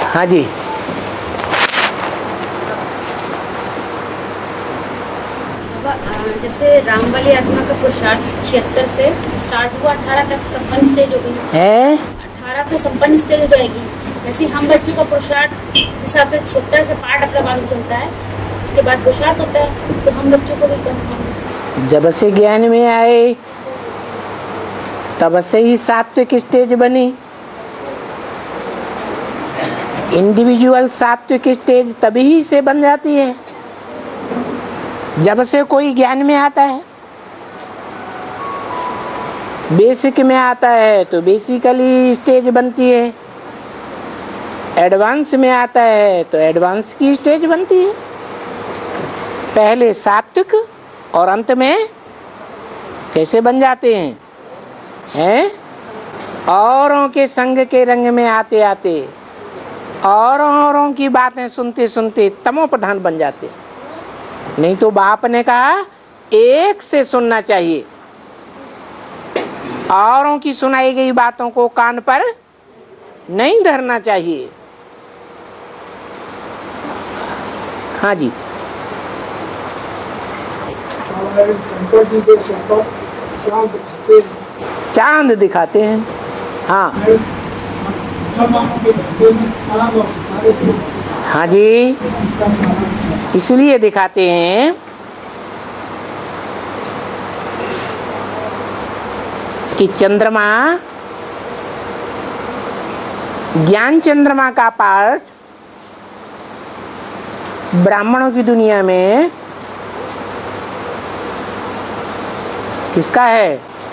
हाँ जी। जैसे राम वाली आत्मा का पुरुषार्थ 76 से स्टार्ट हुआ, 18 तक संपन्न स्टेज हो गई है 18 पे संपन्न स्टेज हो जाएगी। वैसे हम बच्चों का पुरुषार्थ जिस हिसाब से 76 से पाठ अपना मालूम चलता है, उसके बाद पुरुषार्थ होता है, तो हम बच्चों को भी कम जब से ज्ञान में आए तब से ही सात्विक स्टेज बनी। इंडिविजुअल सात्विक स्टेज तभी से बन जाती है जब से कोई ज्ञान में आता है। बेसिक में आता है तो बेसिकली स्टेज बनती है, एडवांस में आता है तो एडवांस की स्टेज बनती है। पहले सात्विक और अंत में कैसे बन जाते हैं? औरों के संग के रंग में आते आते औरों की बातें सुनते सुनते तमो प्रधान बन जाते। नहीं तो बाप ने कहा एक से सुनना चाहिए, औरों की सुनाई गई बातों को कान पर नहीं धरना चाहिए। हाँ जी। शंकर जी के सिर पर चांद दिखाते हैं। हाँ हाँ जी, इसलिए दिखाते हैं कि चंद्रमा, ज्ञान चंद्रमा का पार्ट ब्राह्मणों की दुनिया में किसका है?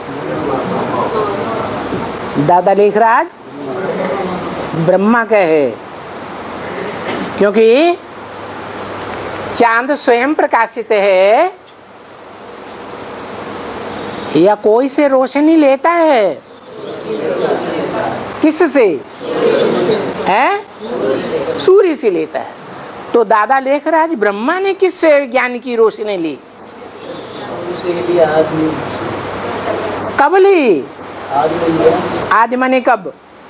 दादा लेखराज ब्रह्मा का है, क्योंकि चांद स्वयं प्रकाशित है या कोई से रोशनी लेता है? किस से है? सूर्य से लेता है। तो दादा लेखराज ब्रह्मा ने किस से ज्ञान की रोशनी ली? कब ली? आज माने कब?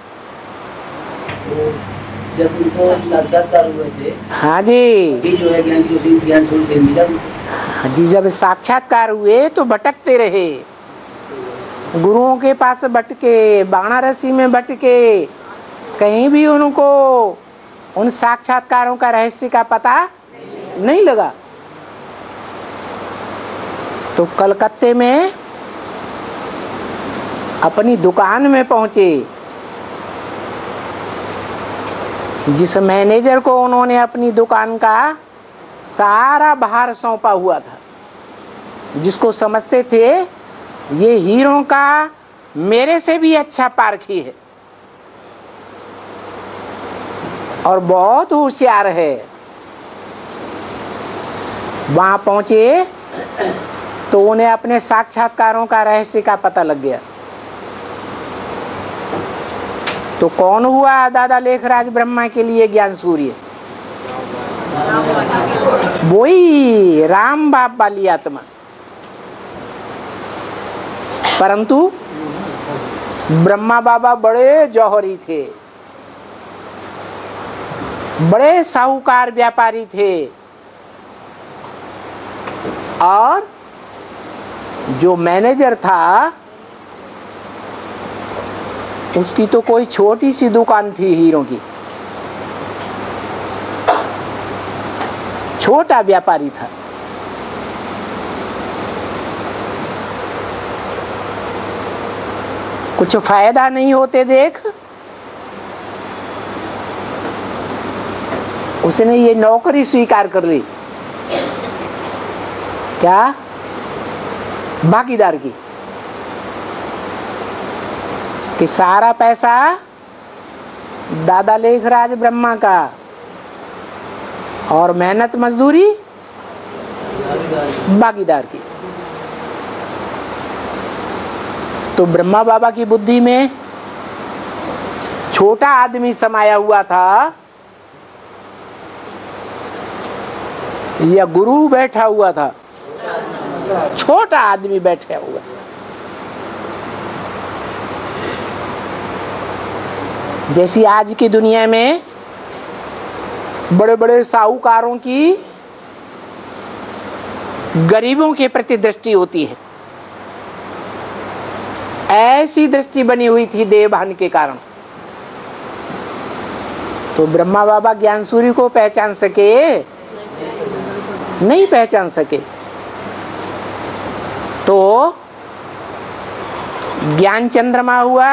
जब उनको साक्षात्कार हुए थे। हाँ जी, जो है ज्ञान स्वरूप से मिला। हाँ जी, जब साक्षात्कार हुए तो भटकते रहे, गुरुओं के पास भटके, वाराणसी में भटके, कहीं भी उनको उन साक्षात्कारों का रहस्य का पता नहीं लगा। तो कलकत्ते में अपनी दुकान में पहुंचे, जिस मैनेजर को उन्होंने अपनी दुकान का सारा भार सौंपा हुआ था, जिसको समझते थे ये हीरो का मेरे से भी अच्छा पारखी है और बहुत होशियार है, वहां पहुंचे तो उन्हें अपने साक्षात्कारों का रहस्य का पता लग गया। तो कौन हुआ दादा लेखराज ब्रह्मा के लिए ज्ञान सूर्य? वही राम बाप वाली आत्मा। परंतु ब्रह्मा बाबा बड़े जौहरी थे, बड़े साहूकार व्यापारी थे, और जो मैनेजर था उसकी तो कोई छोटी सी दुकान थी हीरो की, छोटा व्यापारी था। कुछ फायदा नहीं होते देख उसने ये नौकरी स्वीकार कर ली। क्या? भागीदार की, कि सारा पैसा दादा लेखराज ब्रह्मा का और मेहनत मजदूरी भागीदार की। तो ब्रह्मा बाबा की बुद्धि में छोटा आदमी समाया हुआ था या गुरु बैठा हुआ था? छोटा आदमी बैठा हुआ था। जैसी आज की दुनिया में बड़े बड़े साहूकारों की गरीबों के प्रति दृष्टि होती है, ऐसी दृष्टि बनी हुई थी देवभान के कारण। तो ब्रह्मा बाबा ज्ञान सूर्य को पहचान सके? नहीं पहचान सके। तो ज्ञान चंद्रमा हुआ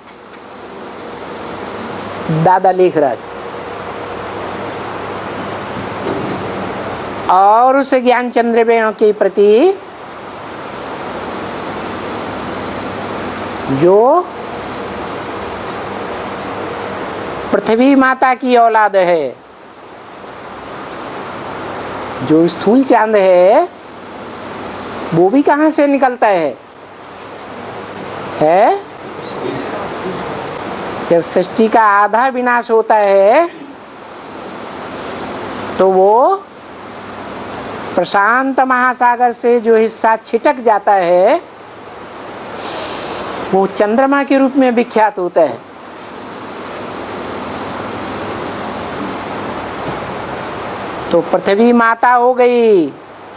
दादा लेखराज, और उस ज्ञान चंद्रमा के प्रति जो पृथ्वी माता की औलाद है, जो स्थूल चांद है, वो भी कहां से निकलता है? जब सृष्टि का आधा विनाश होता है तो वो प्रशांत महासागर से जो हिस्सा छिटक जाता है वो चंद्रमा के रूप में विख्यात होता है। तो पृथ्वी माता हो गई,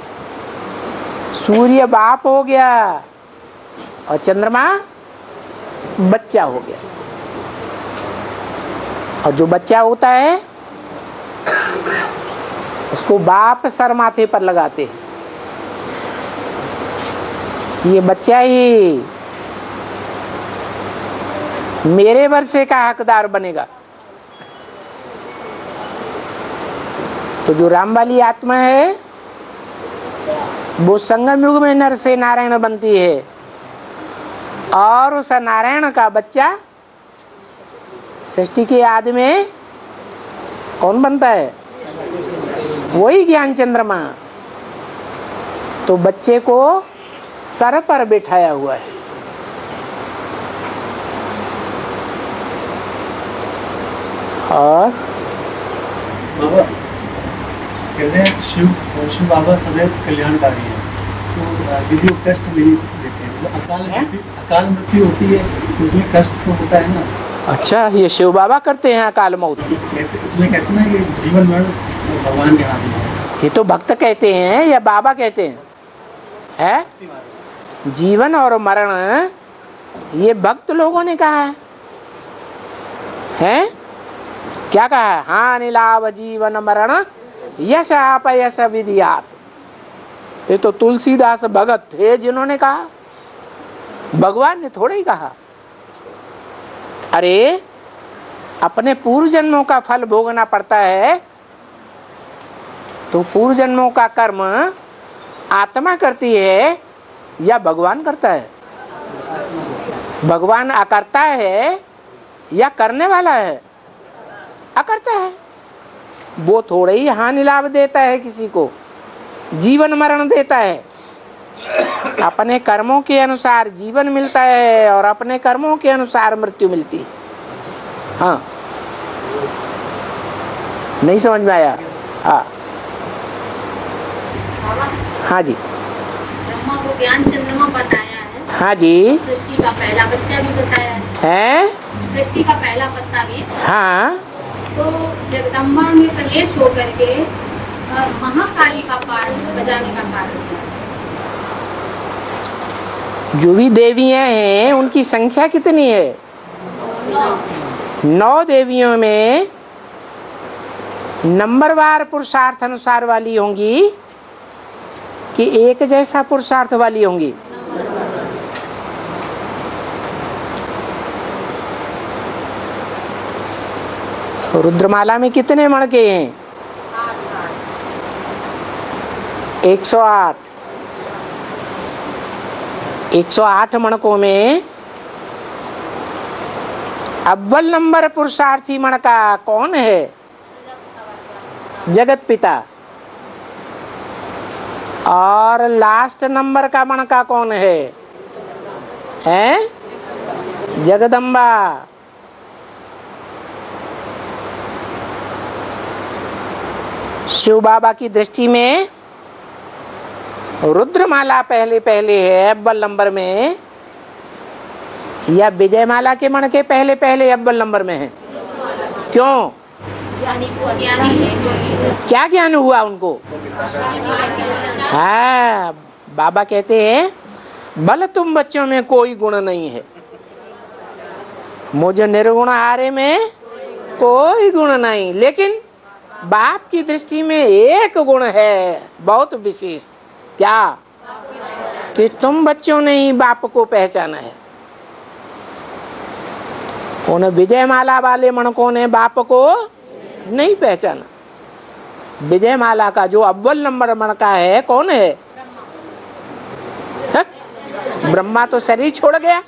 सूर्य बाप हो गया और चंद्रमा बच्चा हो गया। और जो बच्चा होता है उसको बाप सर माथे पर लगाते हैं। ये बच्चा ही मेरे वर्षे का हकदार बनेगा। तो जो राम वाली आत्मा है वो संगम युग में नर से नारायण बनती है, और उस नारायण का बच्चा सृष्टि के आदि में कौन बनता है? वही ज्ञान चंद्रमा। तो बच्चे को सर पर बिठाया हुआ है। और बाबा कहते हैं शिव बाबा सदैव कल्याणकारी है, तो किसी को कष्ट नहीं देते हैं। अकाल मृत्यु होती है तो उसमें कष्ट तो होता है ना। अच्छा, ये शिव बाबा करते हैं अकाल मौत? इसमें कहते हैं कि जीवन मरण भगवान के हाथ में है। ये तो भक्त कहते हैं या बाबा कहते हैं? है जीवन और मरण ये भक्त लोगों ने कहा है? क्या कहा है? हानि लाभ जीवन मरण यश अपयश विधियात। ये तो तुलसीदास भगत थे जिन्होंने कहा, भगवान ने थोड़ा ही कहा। अरे अपने पूर्व जन्मों का फल भोगना पड़ता है, तो पूर्व जन्मों का कर्म आत्मा करती है या भगवान करता है? भगवान अकर्ता है या करने वाला है? अकर्ता है। वो थोड़े ही हानि लाभ देता है, किसी को जीवन मरण देता है। अपने कर्मों के अनुसार जीवन मिलता है और अपने कर्मों के अनुसार मृत्यु मिलती है। हाँ, नहीं समझ में आया? हाँ हाँ जी। ब्रह्मा को ज्ञान चंद्रमा बताया है। हाँ जी। सृष्टि का पहला बच्चा भी बताया है। सृष्टि का पहला पत्ता भी। हाँ। तो जगदम्बा में प्रवेश होकर के महाकाली का पाठ बजाने का कारण है। जो भी देवियां हैं उनकी संख्या कितनी है? 9 देवियों में नंबरवार पुरुषार्थ अनुसार वाली होंगी कि एक जैसा पुरुषार्थ वाली होंगी? रुद्रमाला में कितने मणके हैं? 108। 108 मणकों में अव्वल नंबर पुरुषार्थी मणका कौन है? जगत पिता। और लास्ट नंबर का मणका कौन है? जगदम्बा। शिव बाबा की दृष्टि में रुद्रमाला पहले पहले है अव्वल नंबर में, या विजयमाला के मणके पहले पहले अव्वल नंबर में है? क्यों? क्या ज्ञान हुआ उनको? हाँ, बाबा कहते हैं भले तुम बच्चों में कोई गुण नहीं है, मुझे निर्गुण आर्य में कोई गुण नहीं, लेकिन बाप की दृष्टि में एक गुण है बहुत विशेष। क्या? कि तुम बच्चों ने ही बाप को पहचाना है। उन विजयमाला वाले मणकों ने बाप को नहीं पहचाना। विजयमाला का जो अव्वल नंबर मणका है कौन है? ब्रह्मा तो शरीर छोड़ गया।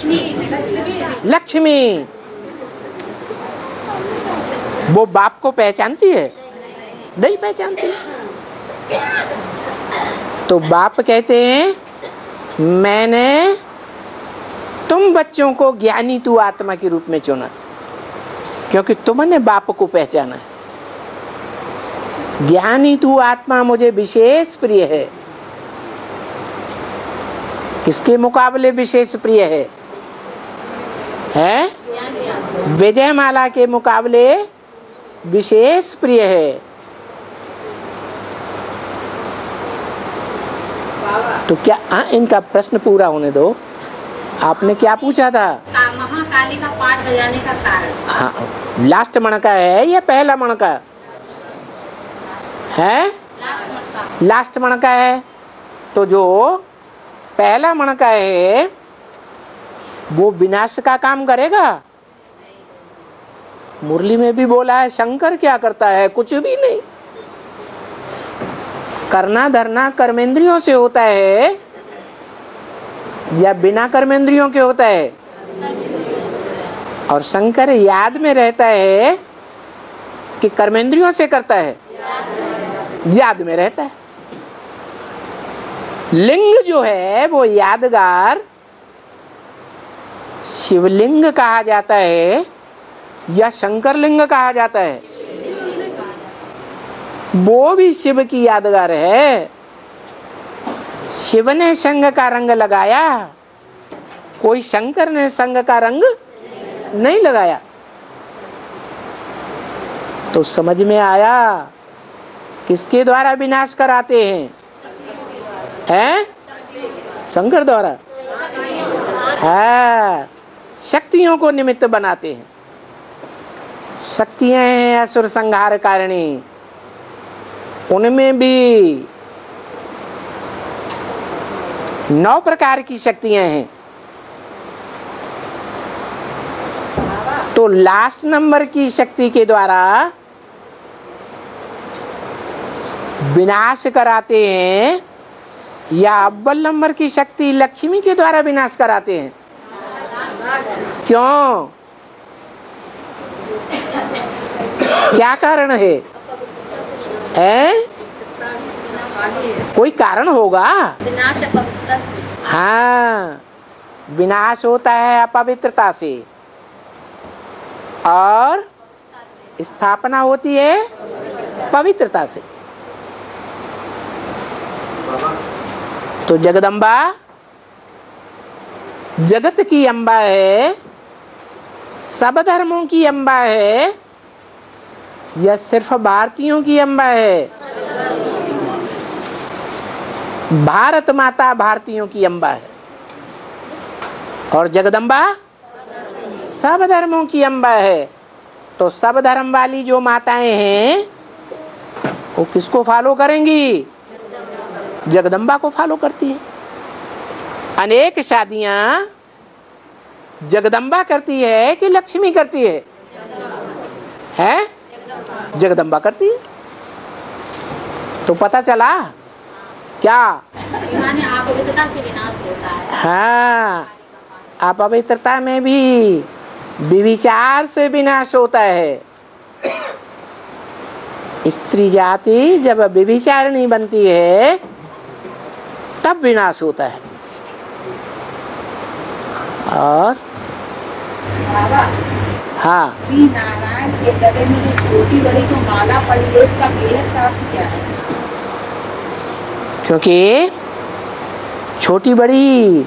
लक्ष्मी वो बाप को पहचानती है? नहीं पहचानती। तो बाप कहते हैं मैंने तुम बच्चों को ज्ञानी तू आत्मा के रूप में चुना, क्योंकि तुमने बाप को पहचाना है। ज्ञानी तू आत्मा मुझे विशेष प्रिय है। किसके मुकाबले विशेष प्रिय है? विजयमाला के मुकाबले विशेष प्रिय है। तो क्या इनका प्रश्न पूरा होने दो। आपने क्या पूछा था? महाकाली का पाठ बजाने का कारण। हाँ, लास्ट मणका है या पहला मणका है? लास्ट मणका है। तो जो पहला मणका है वो विनाश का काम करेगा? मुरली में भी बोला है शंकर क्या करता है? कुछ भी नहीं। करना धरना कर्मेंद्रियों से होता है या बिना कर्मेंद्रियों के होता है? और शंकर याद में रहता है कि कर्मेंद्रियों से करता है? याद में रहता है। लिंग जो है वो यादगार शिवलिंग कहा जाता है या शंकर लिंग कहा जाता है? वो भी शिव की यादगार है। शिव ने संग का रंग लगाया, कोई शंकर ने संग का रंग नहीं लगाया। तो समझ में आया किसके द्वारा विनाश कराते हैं? शंकर द्वारा। हाँ, शक्तियों को निमित्त बनाते हैं। शक्तियां हैं असुर संहार कारिणी, उनमें भी 9 प्रकार की शक्तियां हैं। तो लास्ट नंबर की शक्ति के द्वारा विनाश कराते हैं या अव्वल नंबर की शक्ति लक्ष्मी के द्वारा विनाश कराते हैं? क्यों? क्या कारण है? कोई कारण होगा? विनाश अपवित्रता से। हाँ, विनाश होता है अपवित्रता से और स्थापना होती है पवित्रता से। तो जगदम्बा जगत की अम्बा है, सब धर्मों की अम्बा है या सिर्फ भारतीयों की अम्बा है? भारत माता भारतीयों की अम्बा है और जगदम्बा सब धर्मों की अम्बा है। तो सब धर्म वाली जो माताएं हैं वो किसको फॉलो करेंगी? जगदम्बा को फॉलो करती है। अनेक शादियां जगदम्बा करती है कि लक्ष्मी करती है? जगदम्बा करती है। तो पता चला क्या? अपवित्रता से विनाश होता है। हाँ, अपवित्रता में भी विविचार से विनाश होता है। स्त्री जाति जब विविचारिणी बनती है तब विनाश होता है। और हाँ, नारायण के गले में जो छोटी बड़ी जो माला पड़ी है उसका मेहनत का क्या है? क्योंकि छोटी बड़ी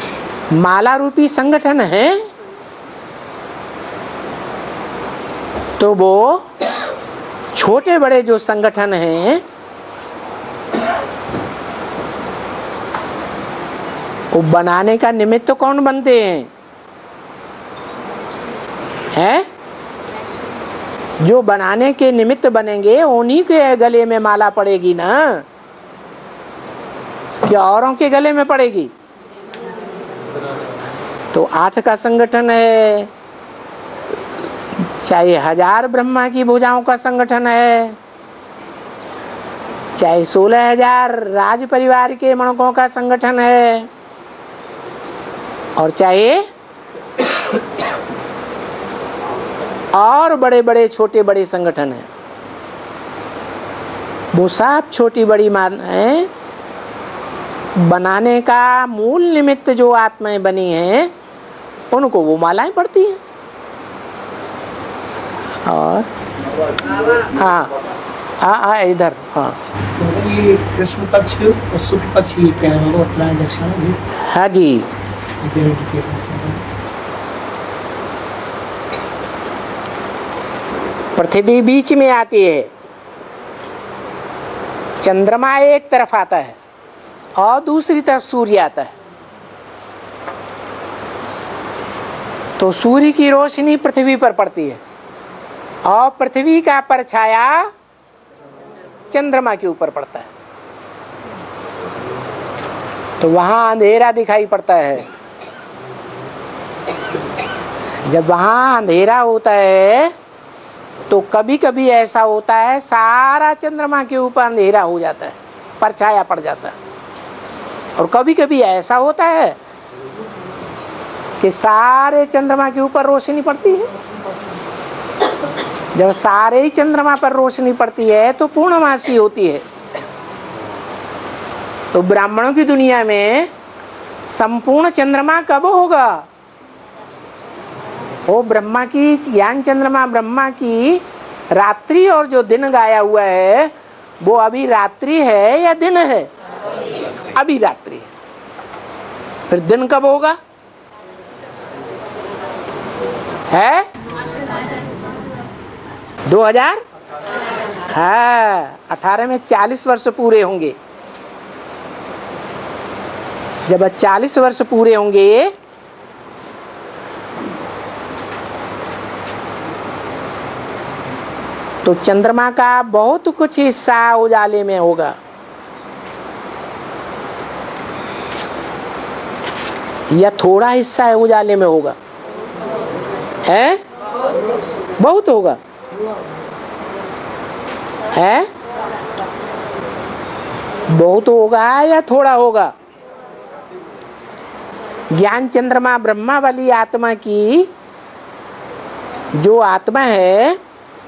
माला रूपी संगठन है। तो वो छोटे बड़े जो संगठन हैं वो बनाने का निमित्त कौन बनते हैं? जो बनाने के निमित्त बनेंगे उन्हीं के गले में माला पड़ेगी ना, क्या औरों के गले में पड़ेगी? तो 8 का संगठन है, चाहे 1000 ब्रह्मा की भुजाओं का संगठन है, चाहे 16,000 राज परिवार के मणकों का संगठन है, और चाहे और बड़े बड़े छोटे बड़े संगठन हैं, वो सब छोटी बड़ी मान है। बनाने का मूल निमित्त जो आत्माएं बनी हैं उनको वो मालाएं पड़ती हैं। और हाँ इधर हाँ तो ये कृष्ण पक्ष और शुक्ल पक्ष ये क्या है? उत्तरायण दक्षिण भी हाँ जी। पृथ्वी बीच में आती है, चंद्रमा एक तरफ आता है और दूसरी तरफ सूर्य आता है। तो सूर्य की रोशनी पृथ्वी पर पड़ती है और पृथ्वी का परछाया चंद्रमा के ऊपर पड़ता है, तो वहां अंधेरा दिखाई पड़ता है। जब वहां अंधेरा होता है तो कभी कभी ऐसा होता है सारा चंद्रमा के ऊपर अंधेरा हो जाता है, परछाया पड़ जाता है, और कभी कभी ऐसा होता है कि सारे चंद्रमा के ऊपर रोशनी पड़ती है। जब सारे ही चंद्रमा पर रोशनी पड़ती है तो पूर्णमासी होती है। तो ब्राह्मणों की दुनिया में संपूर्ण चंद्रमा कब होगा? वो ब्रह्मा की ज्ञान चंद्रमा ब्रह्मा की रात्रि और जो दिन गाया हुआ है वो अभी रात्रि है या दिन है? अभी रात्रि है। फिर दिन कब होगा? है 2000 हाँ 18 में 40 वर्ष पूरे होंगे। जब 40 वर्ष पूरे होंगे तो चंद्रमा का बहुत कुछ हिस्सा उजाले में होगा। या थोड़ा हिस्सा है उजाले में होगा? है बहुत होगा? है बहुत होगा या थोड़ा होगा? ज्ञान चंद्रमा ब्रह्मा वाली आत्मा की जो आत्मा है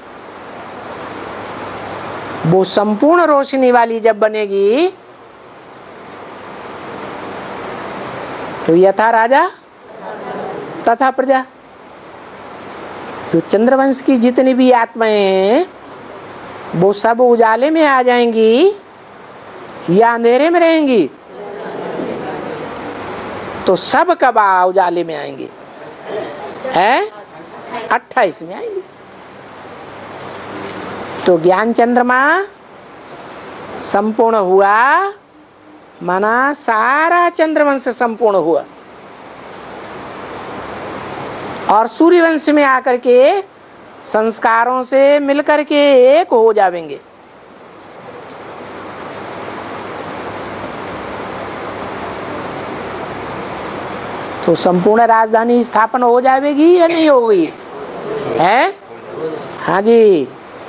वो संपूर्ण रोशनी वाली जब बनेगी तो यथा राजा तथा प्रजा। तो चंद्रवंश की जितनी भी आत्माएं हैं वो सब उजाले में आ जाएंगी या अंधेरे में रहेंगी? तो सब कब उजाले में आएंगे? हैं 28 में आएंगे। तो ज्ञान चंद्रमा संपूर्ण हुआ माना सारा चंद्रवंश संपूर्ण हुआ, और सूर्यवंश में आकर के संस्कारों से मिलकर के एक हो जाएंगे। तो संपूर्ण राजधानी स्थापना हो जाएगी या नहीं होगी? है हाँ जी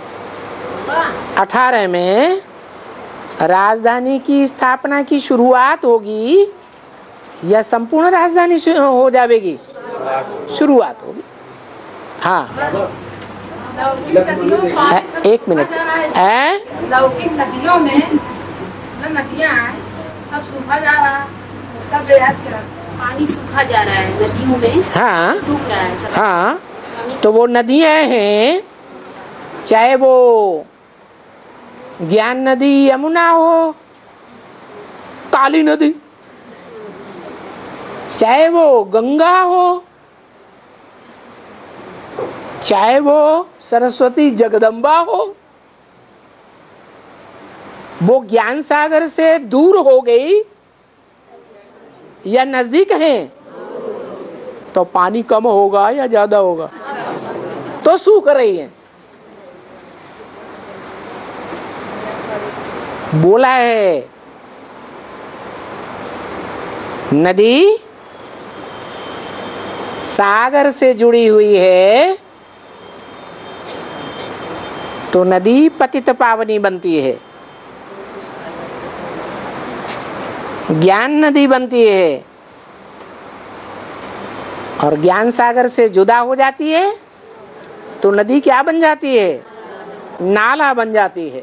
18 में राजधानी की स्थापना की शुरुआत होगी या संपूर्ण राजधानी हो जाएगी? शुरुआत होगी। हाँ एक मिनट लौकिक नदियों में जो नदियाँ सब सूखा जा रहा है, इसका बेहद पानी सूखा जा रहा है नदियों में। हाँ सूख रहा है सब। हाँ तो वो नदियाँ हैं, चाहे वो ज्ञान नदी यमुना हो, काली नदी, चाहे वो गंगा हो, चाहे वो सरस्वती जगदम्बा हो, वो ज्ञान सागर से दूर हो गई या नजदीक है, तो पानी कम होगा या ज्यादा होगा, तो सूख रही है। बोला है नदी सागर से जुड़ी हुई है तो नदी पतित पावनी बनती है, ज्ञान नदी बनती है। और ज्ञान सागर से जुदा हो जाती है तो नदी क्या बन जाती है? नाला बन जाती है।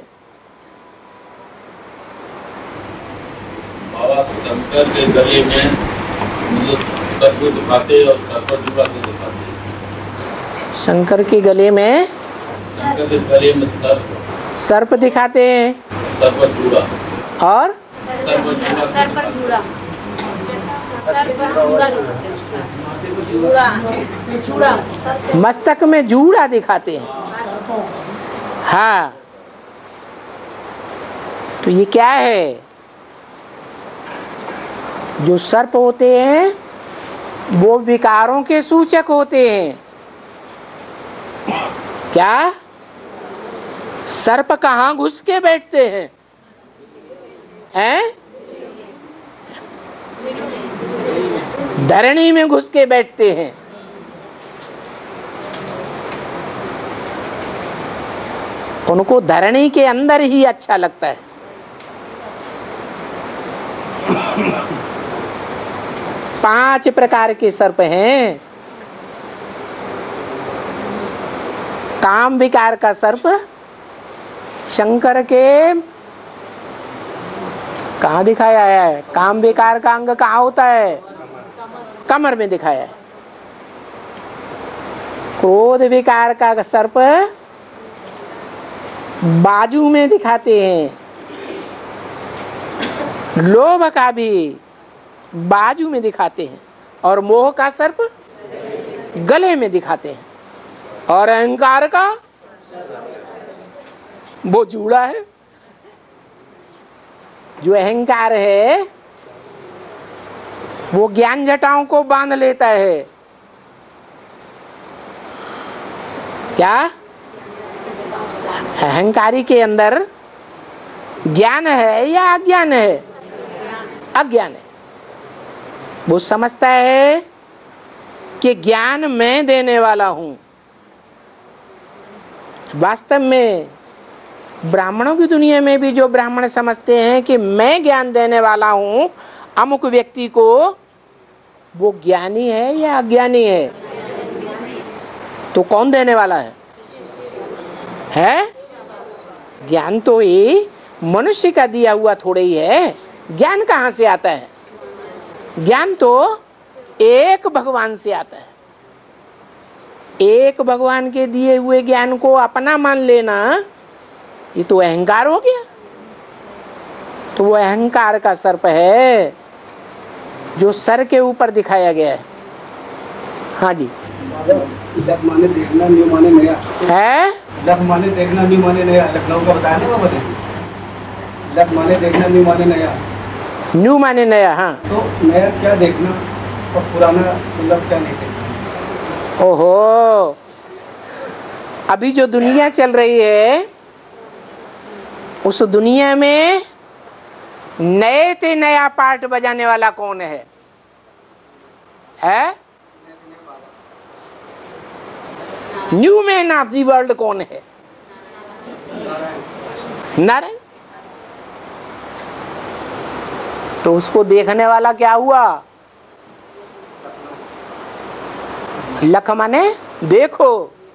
बाबा शंकर के गले में सर्प दिखाते और सर्प जुड़ा के दिखाते। शंकर के गले में शंकर के गले में सर्प दिखाते हैं सर्प जुड़ा और सर पर जूड़ा, सर पर जूड़ा, मस्तक में जूड़ा दिखाते हैं। हाँ, तो ये क्या है? जो सर्प होते हैं वो विकारों के सूचक होते हैं। क्या सर्प कहाँ घुस के बैठते हैं? हैं? धरणी में घुस के बैठते हैं। उनको धरणी के अंदर ही अच्छा लगता है। पांच प्रकार के सर्प हैं। काम विकार का सर्प शंकर के कहाँ दिखाया है? काम विकार का अंग कहाँ होता है? कमर में दिखाया है। क्रोध विकार का सर्प बाजू में दिखाते हैं। लोभ का भी बाजू में दिखाते हैं और मोह का सर्प गले में दिखाते हैं। और अहंकार का वो जूड़ा है। जो अहंकार है वो ज्ञान जटाओं को बांध लेता है। क्या अहंकारी के अंदर ज्ञान है या अज्ञान है? अज्ञान है। वो समझता है कि ज्ञान मैं देने वाला हूं। वास्तव में ब्राह्मणों की दुनिया में भी जो ब्राह्मण समझते हैं कि मैं ज्ञान देने वाला हूं अमुक व्यक्ति को, वो ज्ञानी है या अज्ञानी है? तो कौन देने वाला है? है? ज्ञान तो ये मनुष्य का दिया हुआ थोड़ा ही है। ज्ञान कहाँ से आता है? ज्ञान तो एक भगवान से आता है। एक भगवान के दिए हुए ज्ञान को अपना मान लेना, ये तो अहंकार हो गया। तो वो अहंकार का सर्प है जो सर के ऊपर दिखाया गया है। हाँ जी। लख माने देखना, न्यू माने नया है। लख माने देखना, न्यू माने नया, लखनऊ का बताया ना बाबा ने। लख माने देखना, न्यू माने नया। न्यू माने नया। हाँ, तो नया क्या देखना और पुराना मतलब क्या नहीं देखना? ओहो, अभी जो दुनिया चल रही है उस दुनिया में नए से नया पार्ट बजाने वाला कौन है? New man of the world कौन है? नारायण। तो उसको देखने वाला क्या हुआ? लख माने देखो।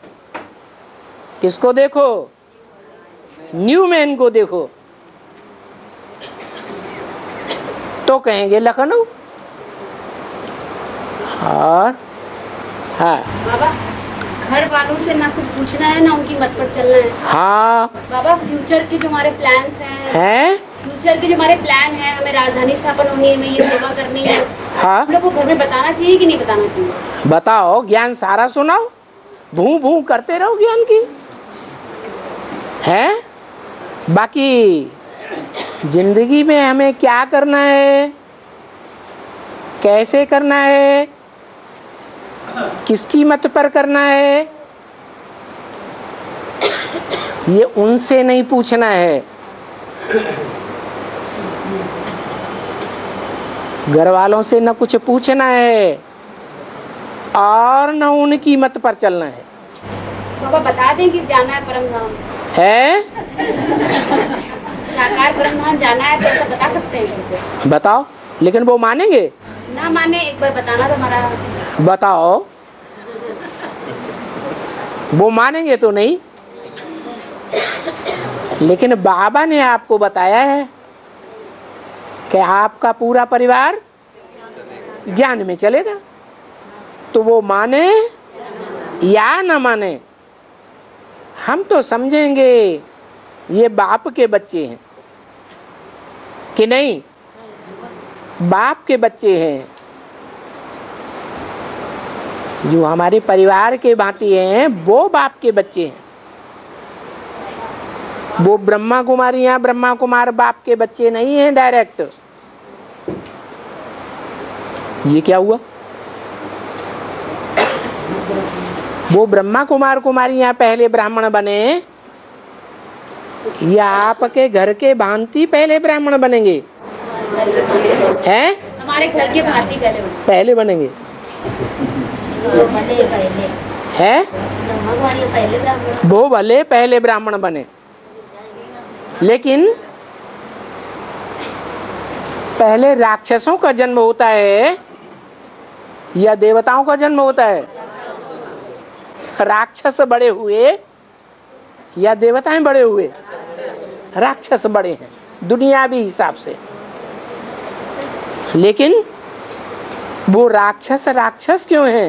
किसको देखो? न्यू मैन को देखो। तो कहेंगे लखनऊ। और हाँ बाबा, घर वालों से ना कुछ पूछना है ना उनकी मत पर चलना है। हाँ बाबा, फ्यूचर के जो हमारे प्लान्स हैं, हैं? फ्यूचर के जो हमारे प्लान हैं, हमें राजधानी स्थापन होनी है, हमें ये सेवा करनी है, हाँ, हम लोग को घर में बताना चाहिए कि नहीं बताना चाहिए? बताओ। ज्ञान सारा सुनाओ। भू भू करते रहो ज्ञान की, है? बाकी जिंदगी में हमें क्या करना है, कैसे करना है, किसकी मत पर करना है, ये उनसे नहीं पूछना है। घर वालों से न कुछ पूछना है और न उनकी मत पर चलना है। बाबा बता दें कि जाना है परम धाम, है? साकार परम धाम जाना है, तो ऐसा बता सकते हैं? बताओ, लेकिन वो मानेंगे ना माने, एक बार बताना तो हमारा। बताओ, वो मानेंगे तो नहीं। लेकिन बाबा ने आपको बताया है कि आपका पूरा परिवार ज्ञान में चलेगा, तो वो माने या न माने, हम तो समझेंगे ये बाप के बच्चे हैं कि नहीं, बाप के बच्चे हैं। जो हमारे परिवार के भांति हैं वो बाप के बच्चे हैं। वो ब्रह्मा कुमारियां ब्रह्मा कुमार बाप के बच्चे नहीं हैं डायरेक्ट। ये क्या हुआ? वो ब्रह्मा कुमार कुमारियां पहले ब्राह्मण बने या आपके घर के भांति पहले ब्राह्मण बनेंगे? हैं? हमारे घर के भांति पहले बनेंगे, है? वो भले पहले ब्राह्मण बने, लेकिन पहले राक्षसों का जन्म होता है या देवताओं का जन्म होता है? राक्षस बड़े हुए या देवताएं बड़े हुए? राक्षस बड़े हैं दुनियावी हिसाब से, लेकिन वो राक्षस राक्षस क्यों हैं?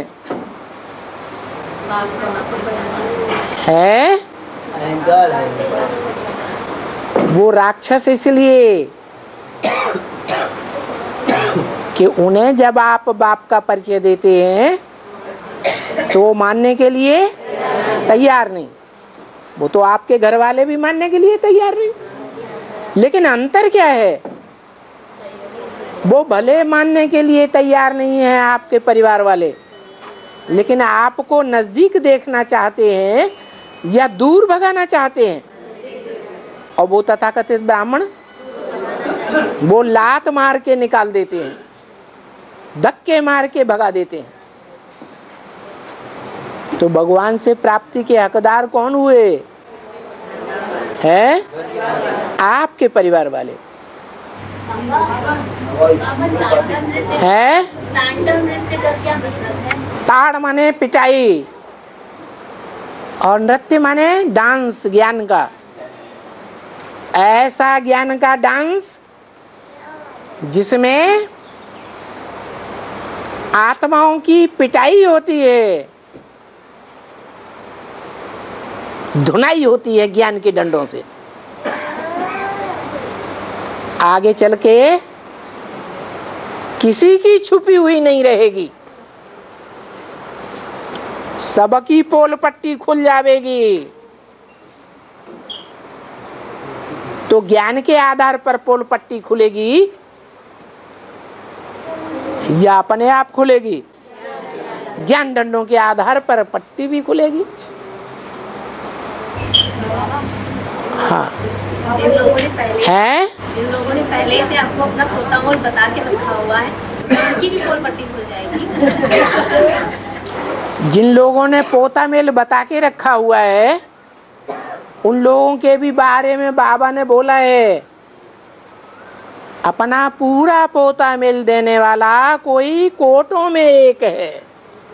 है? वो राक्षस इसलिए कि उन्हें जब आप बाप का परिचय देते हैं तो वो मानने के लिए तैयार नहीं। वो तो आपके घर वाले भी मानने के लिए तैयार नहीं, लेकिन अंतर क्या है? वो भले मानने के लिए तैयार नहीं है आपके परिवार वाले, लेकिन आपको नजदीक देखना चाहते हैं या दूर भगाना चाहते हैं। और वो तथाकथित ब्राह्मण वो लात मार के निकाल देते हैं, धक्के मार के भगा देते हैं। तो भगवान से प्राप्ति के हकदार कौन हुए? है आपके परिवार वाले। है? तांडव नृत्य का क्या मतलब है? ताड़ माने पिटाई और नृत्य माने डांस, ज्ञान का। ऐसा ज्ञान का डांस जिसमें आत्माओं की पिटाई होती है, धुनाई होती है ज्ञान के डंडों से। आगे चल के किसी की छुपी हुई नहीं रहेगी, सबकी पोल पट्टी खुल जाएगी। तो ज्ञान के आधार पर पोल पट्टी खुलेगी या अपने आप खुलेगी? ज्ञान डंडों के आधार पर पट्टी भी खुलेगी। हाँ जिन लोगों ने पहले है? जिन लोगों ने पहले से आपको अपना पोता मोल बता के रखा हुआ है, उनकी भी पोल पट्टी खुल जाएगी। जिन लोगों ने पोता मेल बता के रखा हुआ है उन लोगों के भी बारे में बाबा ने बोला है, अपना पूरा पोता मेल देने वाला कोई कोटों में एक है,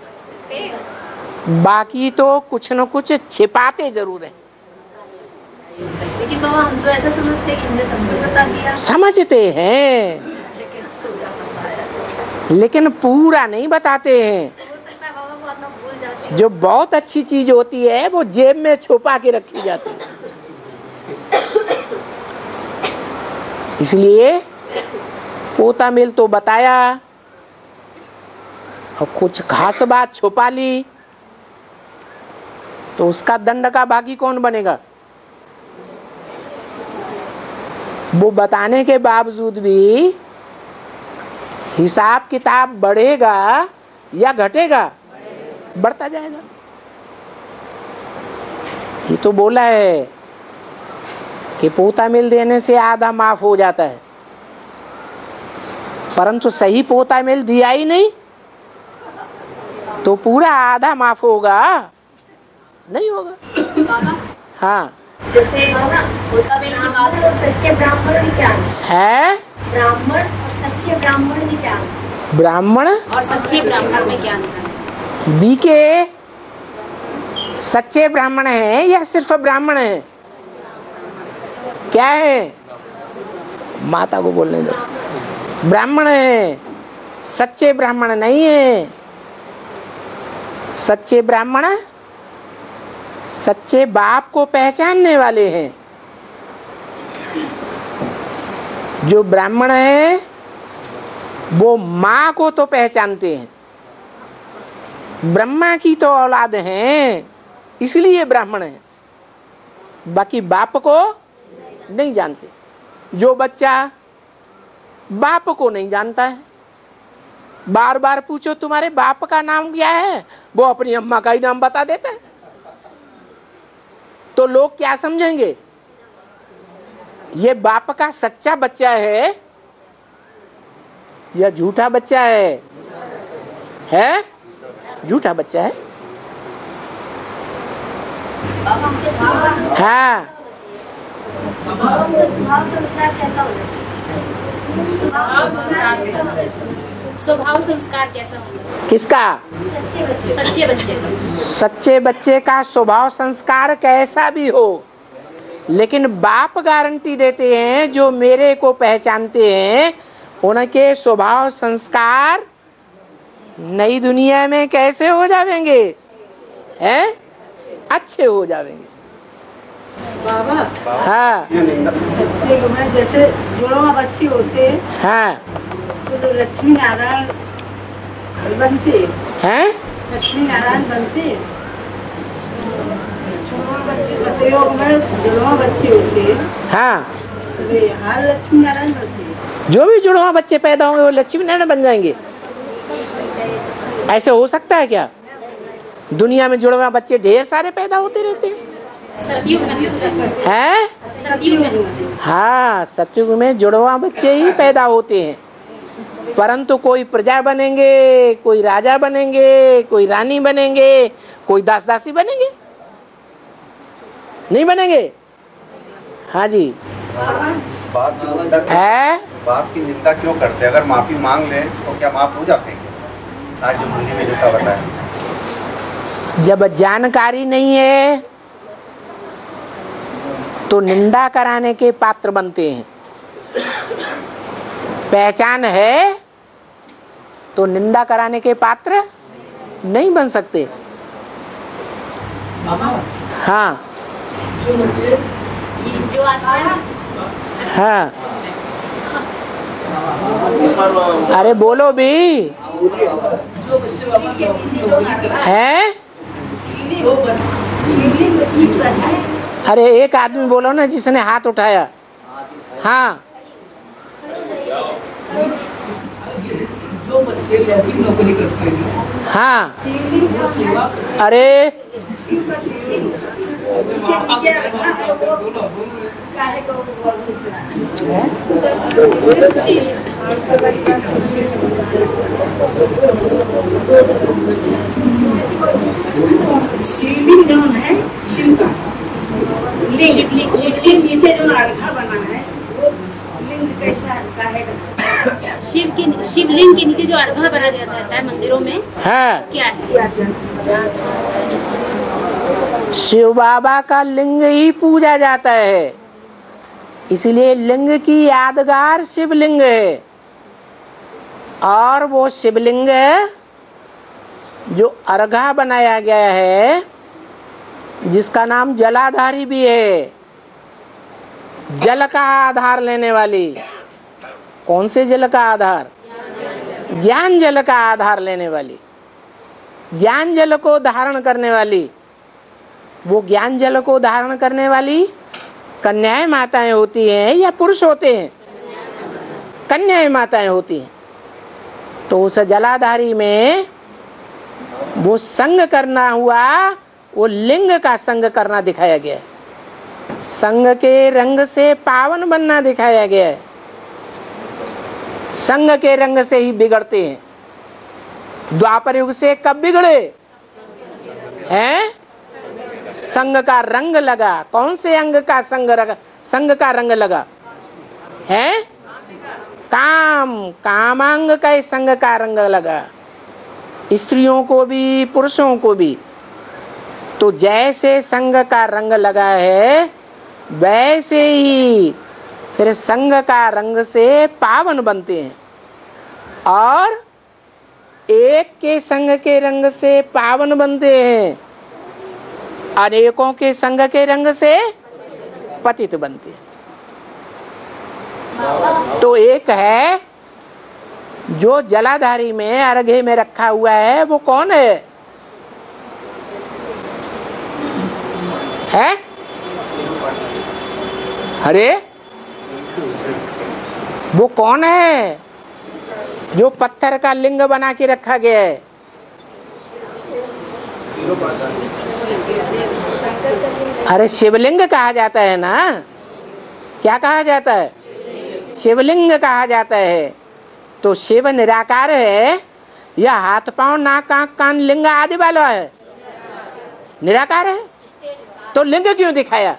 बाकी तो कुछ न कुछ छिपाते जरूर है। लेकिन बाबा हम तो ऐसा समझते हैं कि हमने सब कुछ बता दिया। समझते हैं लेकिन पूरा नहीं बताते हैं। बाबा वो अपना भूल जाते हैं। जो बहुत अच्छी चीज होती है वो जेब में छुपा के रखी जाती है। इसलिए पोता मेल तो बताया और कुछ खास बात छुपा ली, तो उसका दंड का बाकी कौन बनेगा? वो बताने के बावजूद भी हिसाब किताब बढ़ेगा या घटेगा? बढ़ता जाएगा। ये तो बोला है कि पोता मिल देने से आधा माफ हो जाता है, परंतु सही पोता मिल दिया ही नहीं तो पूरा आधा माफ होगा? नहीं होगा। हाँ, जैसे पोता मिल की बात और सच्चे ब्राह्मण में क्या है? ब्राह्मण और सच्चे ब्राह्मण में क्या? ब्राह्मण और सच्चे ब्राह्मण में क्या अंतर? बी के सच्चे ब्राह्मण हैं या सिर्फ ब्राह्मण हैं? क्या है? माता को बोलने दो। ब्राह्मण है, सच्चे ब्राह्मण नहीं है। सच्चे ब्राह्मण सच्चे बाप को पहचानने वाले हैं। जो ब्राह्मण है वो माँ को तो पहचानते हैं, ब्रह्मा की तो औलाद हैं, इसलिए ब्राह्मण है, बाकी बाप को नहीं जानते। जो बच्चा बाप को नहीं जानता है, बार बार पूछो तुम्हारे बाप का नाम क्या है, वो अपनी अम्मा का ही नाम बता देता है। तो लोग क्या समझेंगे? ये बाप का सच्चा बच्चा है या झूठा बच्चा है? झूठा बच्चा है। हाँ, स्वभाव संस्कार कैसा होना? स्वभाव संस्कार कैसा होना? किसका? सच्चे बच्चे का। सच्चे बच्चे का स्वभाव संस्कार कैसा भी हो, लेकिन बाप गारंटी देते हैं जो मेरे को पहचानते हैं उनके स्वभाव संस्कार नई दुनिया में कैसे हो जाएंगे? हैं? अच्छे हो जाएंगे। बाबा, हाँ जैसे जुड़वा बच्चे होते हाँ तो लक्ष्मी नारायण बनते हैं, लक्ष्मी नारायण बनते। सतयोग में जुड़वा बच्चे होते हाँ, तो यहाँ लक्ष्मी नारायण बनते। जो भी जुड़वा बच्चे पैदा होंगे वो लक्ष्मी नारायण बन जाएंगे। ऐसे हो सकता है क्या? दुनिया में जुड़वा बच्चे ढेर सारे पैदा होते रहते हैं। हैं? हाँ, सतयुग में जुड़वा बच्चे ही पैदा होते हैं, परंतु कोई प्रजा बनेंगे, कोई राजा बनेंगे, कोई रानी बनेंगे, कोई दास दासी बनेंगे? नहीं बनेंगे। हाँ जी। बाप की निंदा है? बाप की निंदा क्यों करते? अगर माफी मांग ले तो क्या माफ हो जाते हैं? आज जो मुन्नी में जैसा बताया, जब जानकारी नहीं है तो निंदा कराने के पात्र बनते हैं। पहचान है तो निंदा कराने के पात्र नहीं बन सकते। हाँ जो आत्मा हाँ, अरे बोलो भी। हैं? अरे एक आदमी बोलो ना जिसने हाथ उठाया। हाँ, जो बच्चे नौकरी करते हैं। हाँ, अरे शिवलिंग जो है शिव का लिंग, उसके नीचे जो अर्घा बना है वो लिंग कैसा है? शिवलिंग के नीचे जो अर्घा बना दिया जाता है मंदिरों में, हाँ, क्या है? शिव बाबा का लिंग ही पूजा जाता है, इसलिए लिंग की यादगार शिवलिंग है। और वो शिवलिंग जो अर्घा बनाया गया है, जिसका नाम जलाधारी भी है, जल का आधार लेने वाली। कौन से जल का आधार? ज्ञान जल का आधार लेने वाली, ज्ञान जल को धारण करने वाली वो ज्ञान जल को धारण करने वाली कन्याएं माताएं होती हैं या पुरुष होते हैं? कन्याएं माताएं होती हैं। तो उस जलाधारी में वो संग करना हुआ, वो लिंग का संग करना दिखाया गया है। संग के रंग से पावन बनना दिखाया गया है। संग के रंग से ही बिगड़ते हैं। द्वापर युग से कब बिगड़े हैं? संग का रंग लगा। कौन से अंग का संग का रंग लगा है? कामांग का संग का रंग लगा, स्त्रियों को भी पुरुषों को भी। तो जैसे संग का रंग लगा है वैसे ही फिर संग का रंग से पावन बनते हैं। और एक के संग के रंग से पावन बनते हैं, अनेकों के संग के रंग से पतित बनते हैं। तो एक है जो जलाधारी में अर्घ्य में रखा हुआ है, वो कौन है? अरे वो कौन है जो पत्थर का लिंग बना के रखा गया है? अरे शिवलिंग कहा जाता है ना। क्या कहा जाता है? शिवलिंग कहा जाता है। तो शिव निराकार है या हाथ पांव नाक आंख कान लिंग आदि वाला है? निराकार है। तो लिंग क्यों दिखाया?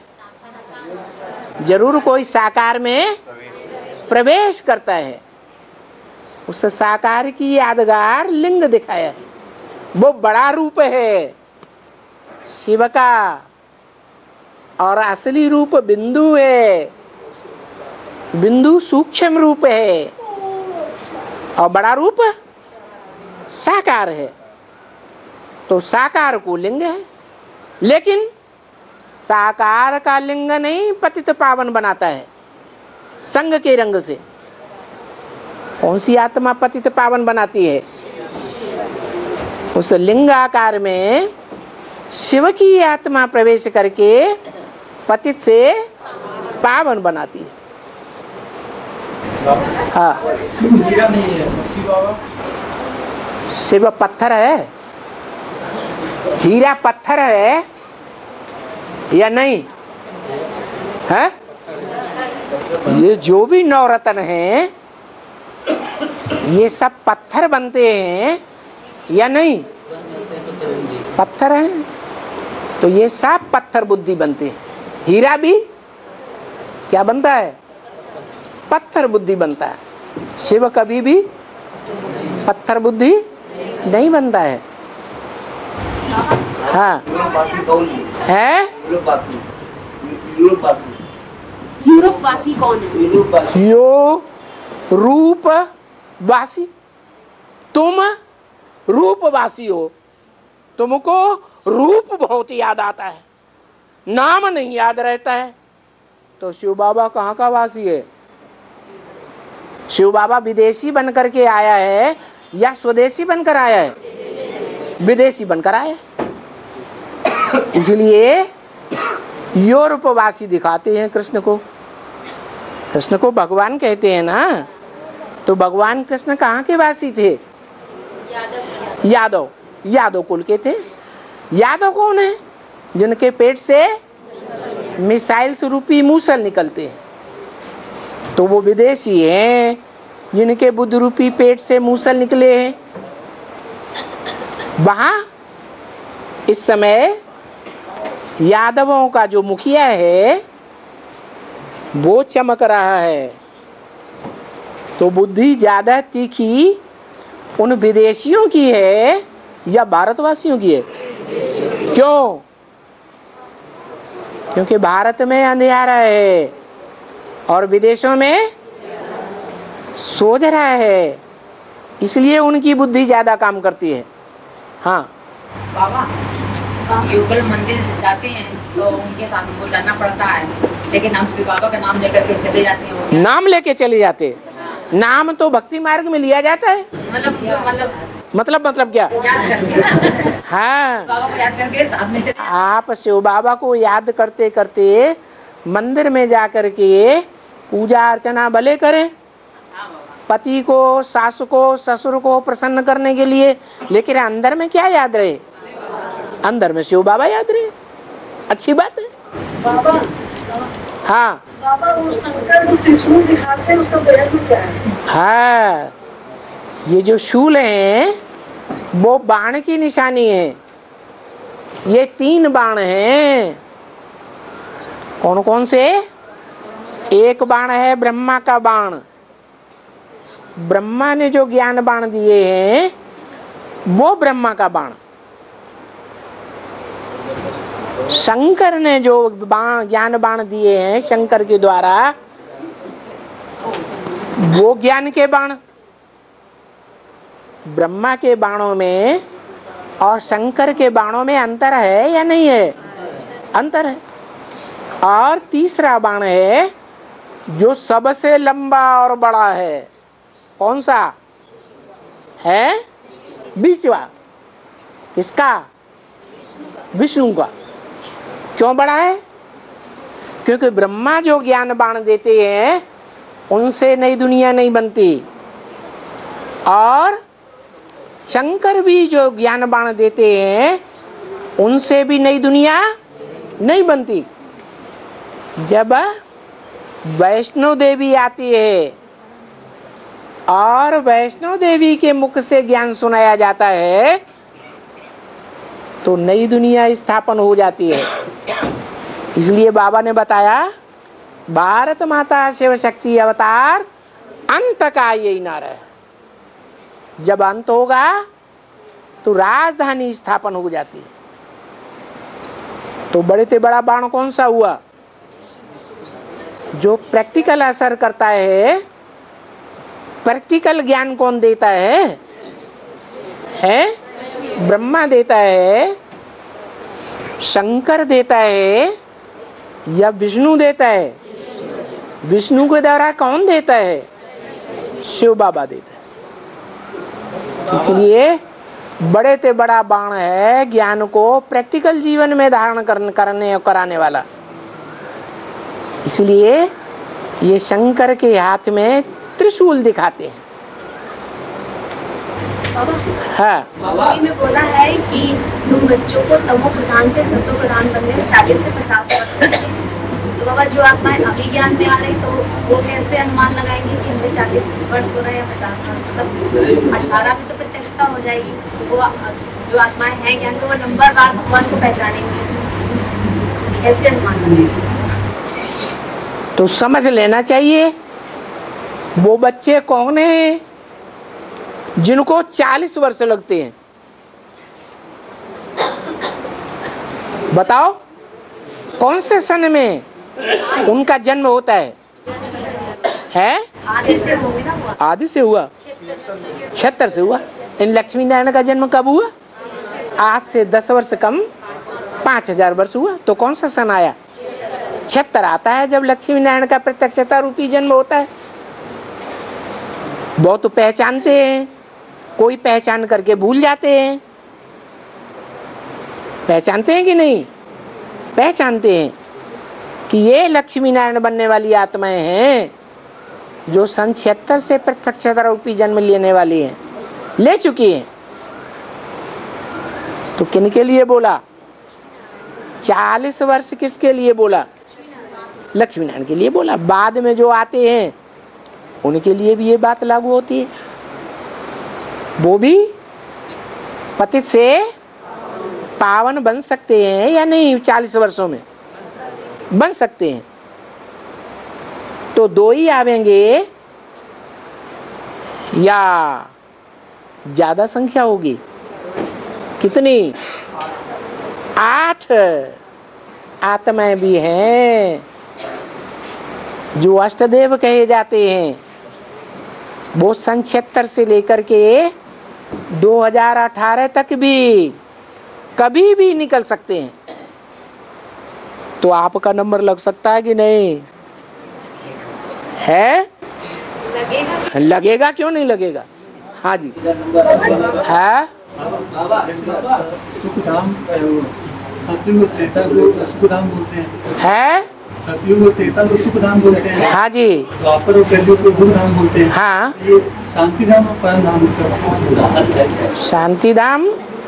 जरूर कोई साकार में प्रवेश करता है, उस साकार की यादगार लिंग दिखाया है। वो बड़ा रूप है शिव का और असली रूप बिंदु है। बिंदु सूक्ष्म रूप है और बड़ा रूप साकार है। तो साकार को लिंग है, लेकिन साकार का लिंग नहीं पतित पावन बनाता है संग के रंग से। कौन सी आत्मा पतित पावन बनाती है? उस लिंग आकार में शिव की आत्मा प्रवेश करके पतित से पावन बनाती है। हाँ, शिव पत्थर है, हीरा पत्थर है या नहीं है? ये जो भी नवरत्न हैं ये सब पत्थर बनते हैं या नहीं? पत्थर हैं। तो ये सब पत्थर बुद्धि बनते हैं। हीरा भी क्या बनता है? पत्थर बुद्धि बनता है। शिव कभी भी पत्थर बुद्धि नहीं बनता है। हाँ है। यूरोपवासी कौन है? यो रूपवासी। तुम रूपवासी हो, तुमको रूप बहुत याद आता है, नाम नहीं याद रहता है। तो शिव बाबा कहाँ का वासी है? शिव बाबा विदेशी बनकर के आया है या स्वदेशी बनकर आया है? विदेशी बनकर आया है। इसलिए यूरोपवासी दिखाते हैं कृष्ण को। कृष्ण को भगवान कहते हैं ना। तो भगवान कृष्ण कहाँ के वासी थे? यादव। यादव कुल के थे। यादव कौन है? जिनके पेट से मिसाइल रूपी मूसल निकलते हैं। तो वो विदेशी हैं जिनके बुद्ध रूपी पेट से मूसल निकले हैं। वहाँ इस समय यादवों का जो मुखिया है वो चमक रहा है। तो बुद्धि ज्यादा तीखी उन विदेशियों की है या भारतवासियों की है? क्यों? क्योंकि भारत में अंधेरा है और विदेशों में सोच रहा है, इसलिए उनकी बुद्धि ज्यादा काम करती है। हाँ बाबा, युगल मंदिर जाते हैं तो उनके साथ हमको जाना पड़ता है, लेकिन हम शिव बाबा का नाम लेकर के चले जाते हैं। नाम लेके चले जाते? नाम तो भक्ति मार्ग में लिया जाता है। मतलब मतलब क्या? याद करके ना, हाँ, बाबा को याद करके साथ में चले। आप शिव बाबा को याद करते करते मंदिर में जा कर के पूजा अर्चना भले करें, हाँ बाबा, पति को, सास को, ससुर को प्रसन्न करने के लिए, लेकिन अंदर में क्या याद रहे? अंदर में शिव बाबा याद रहे। अच्छी बात है। बाबा हाँ बाबा वो शंकर जो त्रिशूल दिखाते हैं उसका प्रयोजन क्या है? हाँ, ये जो शूल है वो बाण की निशानी है। ये 3 बाण हैं। कौन कौन से? एक बाण है ब्रह्मा का बाण। ब्रह्मा ने जो ज्ञान बाण दिए हैं वो ब्रह्मा का बाण। शंकर ने जो ज्ञान बाण दिए हैं शंकर के द्वारा, वो ज्ञान के बाण। ब्रह्मा के बाणों में और शंकर के बाणों में अंतर है या नहीं है? अंतर है। और तीसरा बाण है जो सबसे लंबा और बड़ा है। कौन सा है? बीचवा। किसका? विष्णु का। क्यों बड़ा है? क्योंकि ब्रह्मा जो ज्ञान बाण देते हैं उनसे नई दुनिया नहीं बनती, और शंकर भी जो ज्ञान बाण देते हैं उनसे भी नई दुनिया नहीं बनती। जब वैष्णो देवी आती है और वैष्णो देवी के मुख से ज्ञान सुनाया जाता है तो नई दुनिया स्थापन हो जाती है। इसलिए बाबा ने बताया भारत माता शिव शक्ति अवतार अंत का यही नारा है। जब अंत होगा तो राजधानी स्थापन हो जाती है। तो बड़े से बड़ा बाण कौन सा हुआ? जो प्रैक्टिकल असर करता है। प्रैक्टिकल ज्ञान कौन देता है? ब्रह्मा देता है, शंकर देता है या विष्णु देता है? विष्णु के द्वारा कौन देता है? शिव बाबा देता है। इसलिए बड़े से बड़ा बाण है ज्ञान को प्रैक्टिकल जीवन में धारण करने और कराने वाला। इसलिए ये शंकर के हाथ में त्रिशूल दिखाते हैं। हाँ, बाबा में बोला है कि तुम बच्चों को तमो प्रधान से सतो प्रधान बनने में 40 से 50 वर्ष लगेंगे। तो बाबा जो आत्माएं अभी ज्ञान में आ रही तो वो कैसे अनुमान लगाएंगे कि हमें 40 वर्ष हो रहे हैं या 50 वर्ष? मतलब 18 में तो प्रत्यक्षता हो जाएगी। तो वो जो आत्माएं हैं ज्ञान को वो नंबर बार भगवान को पहचानेंगे, कैसे अनुमान लगाएंगे? तो समझ लेना चाहिए वो बच्चे कौन हैं जिनको 40 वर्ष लगते हैं। बताओ कौन से सन में उनका जन्म होता है? आदि से हुआ 76 से हुआ। इन लक्ष्मी नारायण का जन्म कब हुआ? आज से 10 वर्ष कम 5000 वर्ष हुआ। तो कौन सा सन आया? 76 आता है जब लक्ष्मी नारायण का प्रत्यक्षता रूपी जन्म होता है। बहुत तो पहचानते हैं, कोई पहचान करके भूल जाते हैं। पहचानते हैं कि नहीं? पहचानते हैं कि ये लक्ष्मी नारायण बनने वाली आत्माएं हैं जो सन 76 से प्रत्यक्षता रूपी जन्म लेने वाली हैं, ले चुकी हैं। तो किन के लिए बोला? 40 वर्ष किसके लिए बोला? लक्ष्मी नारायण के लिए बोला। बाद में जो आते हैं उनके लिए भी ये बात लागू होती है। वो भी पतित से पावन बन सकते हैं या नहीं? 40 वर्षों में बन सकते हैं। तो 2 ही आवेंगे या ज्यादा संख्या होगी? कितनी? 8 आत्माएं भी हैं जो अष्टदेव कहे जाते हैं। वो सन 76 से लेकर के 2018 तक भी कभी भी निकल सकते हैं। तो आपका नंबर लग सकता है कि नहीं? है? लगेगा। क्यों नहीं लगेगा? हाँ जी है। सुखधाम सतयुग और त्रेता को सुखधाम बोलते हैं। सतयुग और त्रेता को सुखधाम बोलते हैं। हाँ जी। द्वापर और कलयुग को दुखधाम बोलते हैं। हाँ। ये शांतिधाम और परमधाम। शांतिधाम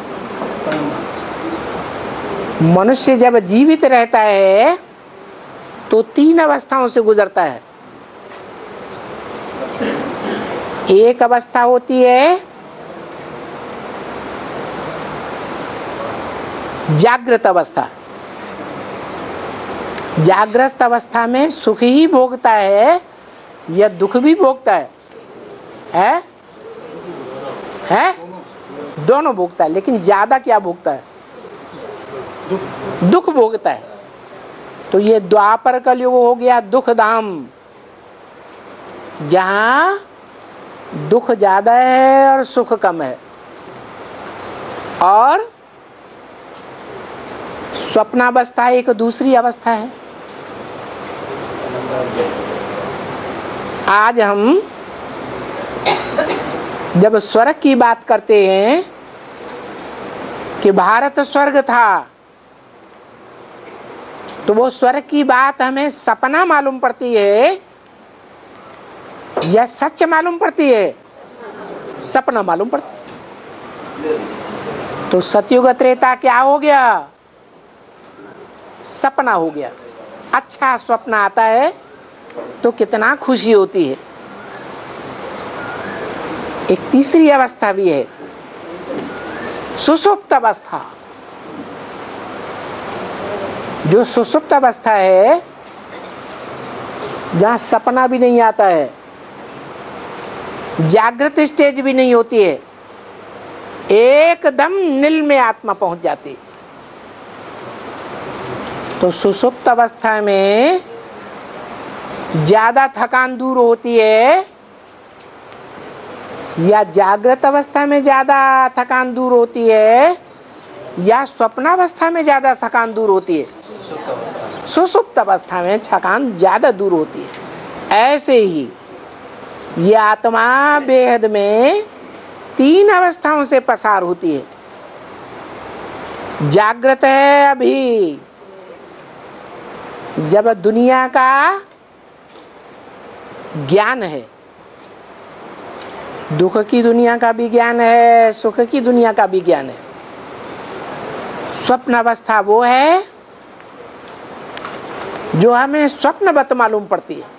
मनुष्य जब जीवित रहता है तो 3 अवस्थाओं से गुजरता है। एक अवस्था होती है जागृत अवस्था। जागृत अवस्था में सुख ही भोगता है या दुख भी भोगता है? दोनों भोगता है, लेकिन ज्यादा क्या भोगता है? दुख भोगता है। तो ये द्वापर कलयुग हो गया दुख धाम, जहां दुख ज्यादा है और सुख कम है। और स्वप्नावस्था एक दूसरी अवस्था है। आज हम जब स्वर्ग की बात करते हैं कि भारत स्वर्ग था, तो वो स्वर्ग की बात हमें सपना मालूम पड़ती है या सच मालूम पड़ती है? सपना मालूम पड़ती है। तो सतयुग त्रेता क्या हो गया? सपना हो गया। अच्छा स्वप्न आता है तो कितना खुशी होती है। एक तीसरी अवस्था भी है, सुषुप्त अवस्था। जो सुषुप्त अवस्था है, जहां सपना भी नहीं आता है, जागृत स्टेज भी नहीं होती है, एकदम नील में आत्मा पहुंच जाती है। तो सुषुप्त अवस्था में ज्यादा थकान दूर होती है या जागृत अवस्था में ज्यादा थकान दूर होती है या स्वप्नावस्था में ज्यादा थकान दूर होती है? सुषुप्त अवस्था में थकान ज्यादा दूर होती है। ऐसे ही ये आत्मा बेहद में 3 अवस्थाओं से पसार होती है। जागृत है अभी, जब दुनिया का ज्ञान है, दुख की दुनिया का भी ज्ञान है, सुख की दुनिया का भी ज्ञान है। स्वप्न अवस्था वो है जो हमें स्वप्नवत मालूम पड़ती है।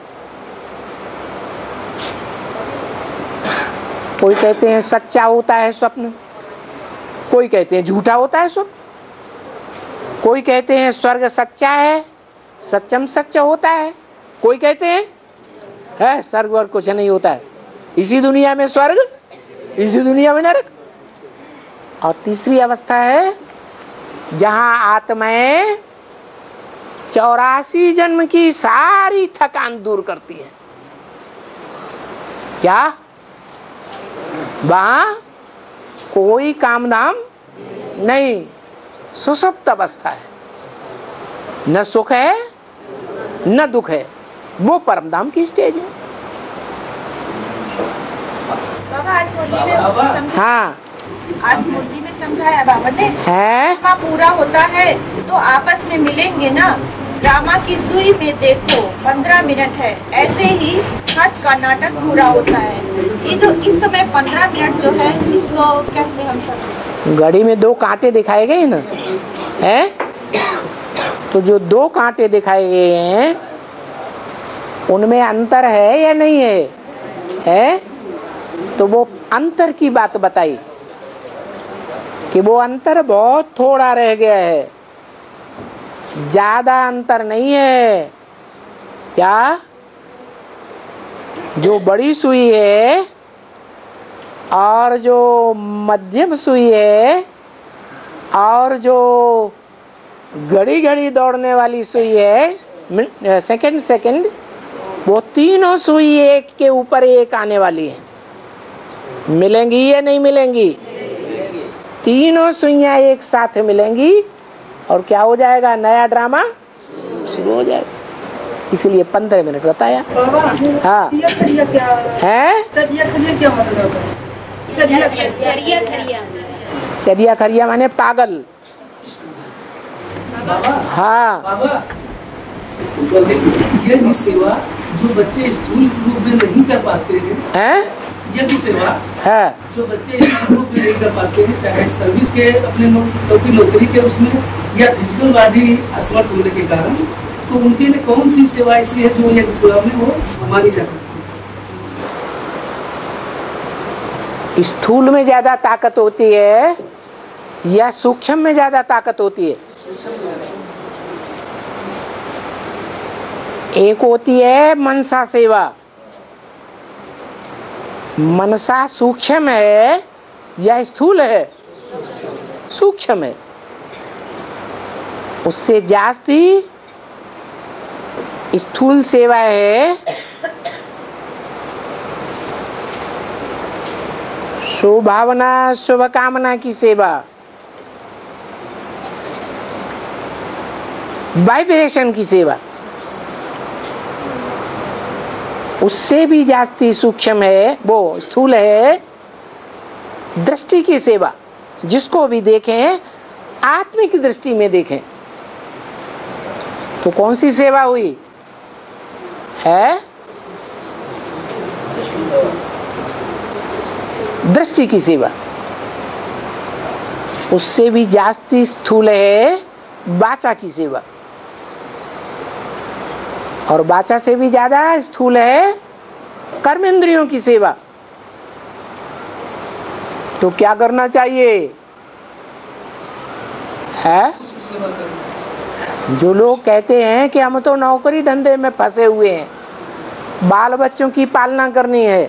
कोई कहते हैं सच्चा होता है स्वप्न, कोई कहते हैं झूठा होता है स्वप्न, कोई कहते हैं स्वर्ग सच्चा है, सच्चम सच्चा होता है, कोई कहते हैं है स्वर्ग और कुछ नहीं होता है, इसी दुनिया में स्वर्ग, इसी दुनिया में नरक। और तीसरी अवस्था है जहां आत्माएं 84 जन्म की सारी थकान दूर करती है। क्या वहां कोई काम धाम नहीं, सुषुप्त अवस्था है, न सुख है न दुख है, वो परम धाम की स्टेज है। बाबा आज मुरली में हाँ, आज मुरली में समझाया बाबा ने है ड्रामा पूरा होता है तो आपस में मिलेंगे ना। ड्रामा की सुई में देखो 15 मिनट है, ऐसे ही हाथ का नाटक पूरा होता है। ये जो इस समय 15 मिनट जो है, इसको कैसे हम समझें? घड़ी में 2 कांटे दिखाए गए ना, है तो जो 2 कांटे दिखाए गए हैं उनमें अंतर है या नहीं है? तो वो अंतर की बात बताई कि वो अंतर बहुत थोड़ा रह गया है, ज्यादा अंतर नहीं है। क्या जो बड़ी सुई है और जो मध्यम सुई है और जो घड़ी घड़ी दौड़ने वाली सुई है, सेकंड, वो तीनों सुई एक के ऊपर एक आने वाली है। मिलेंगी या नहीं मिलेंगी? तीनों सुइयां एक साथ मिलेंगी और क्या हो जाएगा? नया ड्रामा शुरू हो जाएगा। इसलिए 15 मिनट बताया। बाबा हाँ क्या है क्या मतलब है? चरिया खरिया माने पागल। हाँ, बाबा यज्ञ सेवा जो बच्चे स्थूल रूप में नहीं कर पाते हैं, यज्ञ सेवा है जो बच्चे स्थूल रूप में नहीं कर पाते हैं, चाहे सर्विस के अपने नौकरी के उसमें या फिजिकल बॉडी असमर्थ होने के कारण, तो उनके लिए कौन सी सेवा ऐसी है जो यज्ञ सेवा में वो मानी जा सकती है? स्थूल में ज्यादा ताकत होती है या सूक्ष्म में ज्यादा ताकत होती है? एक होती है मनसा सेवा। मनसा सूक्ष्म है या स्थूल है? सूक्ष्म है। उससे जास्ती स्थूल सेवा है शुभावना शुभ कामना की सेवा, वाइब्रेशन की सेवा। उससे भी जास्ती सूक्ष्म है, वो स्थूल है दृष्टि की सेवा। जिसको भी देखें आत्मिक दृष्टि में देखें। तो कौन सी सेवा हुई है? दृष्टि की सेवा। उससे भी जास्ती स्थूल है वाचा की सेवा, और वाचा से भी ज्यादा स्थूल है कर्मेंद्रियों की सेवा। तो क्या करना चाहिए है? जो लोग कहते हैं कि हम तो नौकरी धंधे में फंसे हुए हैं, बाल बच्चों की पालना करनी है,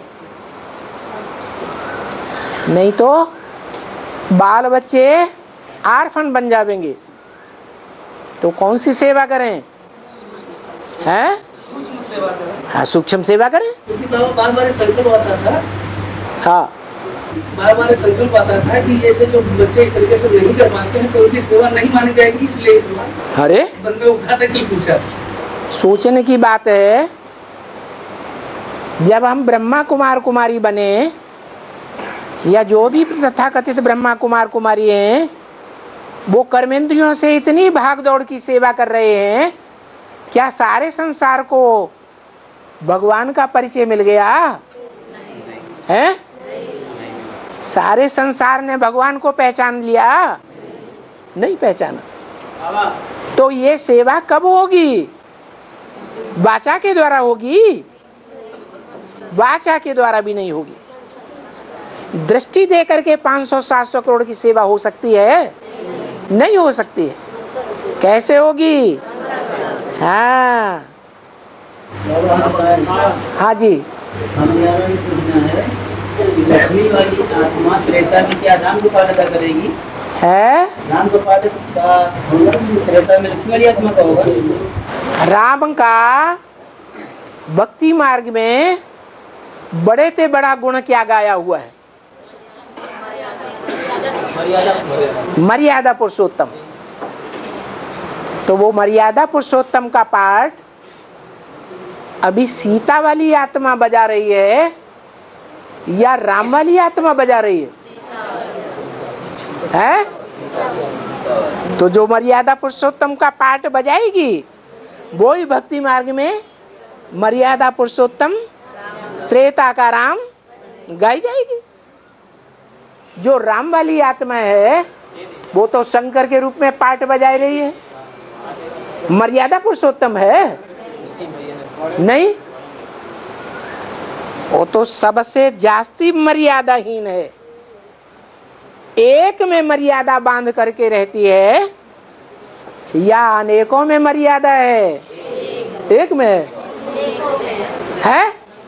नहीं तो बाल बच्चे आर्फन बन जाएंगे, तो कौन सी सेवा करें? हैं? हाँ, सूक्ष्म सेवा करें। क्योंकि बार बार संकल्प आता था। हाँ, बार बार संकल्प आता था कि जैसे जो बच्चे इस तरीके से नहीं कर पाते हैं तो उनकी सेवा नहीं मानी जाएगी, इसलिए इस बार अरे मन में उठा था, पूछा। सोचने की बात है, जब हम ब्रह्मा कुमार कुमारी बने या जो भी तथाकथित ब्रह्मा कुमार कुमारी हैं, वो कर्मेंद्रियों से इतनी भाग दौड़ की सेवा कर रहे हैं, क्या सारे संसार को भगवान का परिचय मिल गया है? सारे संसार ने भगवान को पहचान लिया? नहीं पहचाना। तो ये सेवा कब होगी? वाचा के द्वारा होगी? वाचा के द्वारा भी नहीं होगी। दृष्टि दे करके 500-700 करोड़ की सेवा हो सकती है? नहीं हो सकती है। कैसे होगी? हाँ हाँ जी, हम यहाँ भी पूछना है, लक्ष्मी वाली आत्मा त्रेता में क्या राम को पाठ अदा करेगी? है राम को पाठ का होगा, त्रेता में लक्ष्मी वाली आत्मा का होगा। राम का भक्ति मार्ग में बड़े से बड़ा गुण क्या गाया हुआ है? मर्यादा पुरुषोत्तम। तो वो मर्यादा पुरुषोत्तम का पाठ अभी सीता वाली आत्मा बजा रही है या राम वाली आत्मा बजा रही है? तो जो मर्यादा पुरुषोत्तम का पाठ बजाएगी वो ही भक्ति मार्ग में मर्यादा पुरुषोत्तम त्रेता का राम गाई जाएगी। जो राम वाली आत्मा है वो तो शंकर के रूप में पाठ बजाई रही है, मर्यादा पुरुषोत्तम है नहीं, वो तो सबसे जास्ती मर्यादाहीन है। एक में मर्यादा बांध करके रहती है या अनेकों में मर्यादा है? एक में है।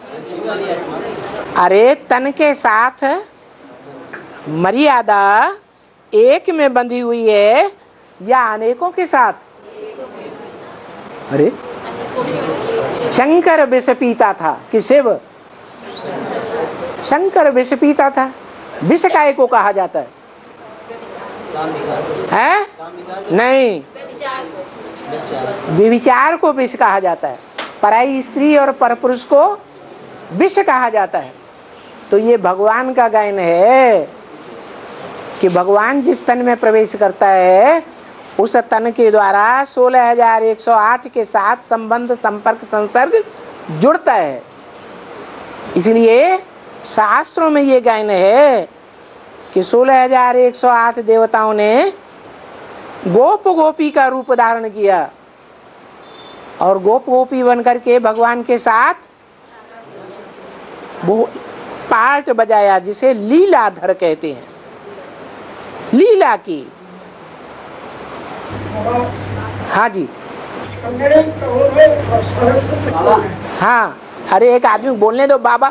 अरे तन के साथ मर्यादा एक में बंधी हुई है या अनेकों के साथ? अरे शंकर विष पीता था कि शिव? शंकर विष पीता था। विष काय को कहा जाता है? नहीं, विविचार को विष कहा जाता है। पराई स्त्री और परपुरुष को विष कहा जाता है। तो ये भगवान का गायन है कि भगवान जिस तन में प्रवेश करता है उस तन के द्वारा 16,108 के साथ संबंध, संपर्क, संसर्ग जुड़ता है। इसलिए शास्त्रों में ये गायन है कि 16,108 देवताओं ने गोप गोपी का रूप धारण किया और गोप गोपी बनकर के भगवान के साथ वो पार्ट बजाया, जिसे लीलाधर कहते हैं, लीला की। हाँ जी, हाँ, अरे एक आदमी बोलने दो बाबा।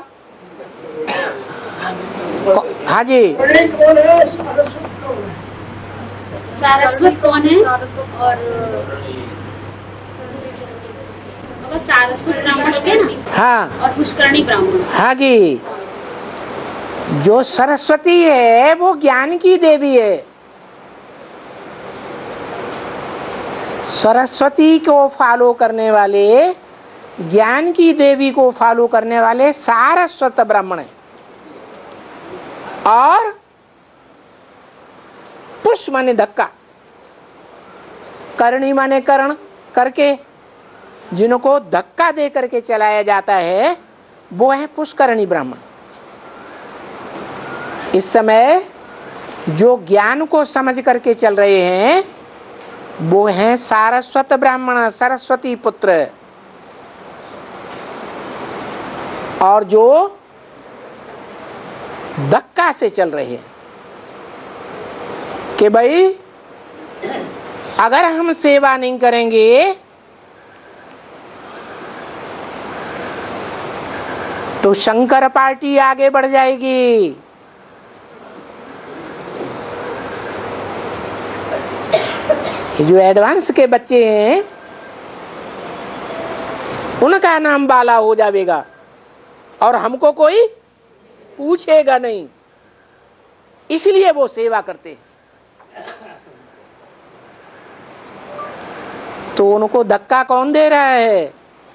हाँ जी, सारस्वत कौन है? और सारस्वत ब्राह्मण है ना? हाँ, और पुष्करणी ब्राह्मण। हाँ जी, जो सरस्वती है वो ज्ञान की देवी है। सरस्वती को फॉलो करने वाले, ज्ञान की देवी को फॉलो करने वाले सारस्वत ब्राह्मण है। और पुष्प माने धक्का, करणी माने करण, करके जिनको धक्का दे करके चलाया जाता है वो है पुष्करणी ब्राह्मण। इस समय जो ज्ञान को समझ करके चल रहे हैं वो हैं सारस्वत ब्राह्मण, सरस्वती पुत्र। और जो धक्का से चल रहे हैं कि भाई अगर हम सेवा नहीं करेंगे तो शंकर पार्टी आगे बढ़ जाएगी। जो एडवांस के बच्चे हैं उनका नाम बाला हो जाएगा और हमको कोई पूछेगा नहीं, इसलिए वो सेवा करते हैं। तो उनको धक्का कौन दे रहा है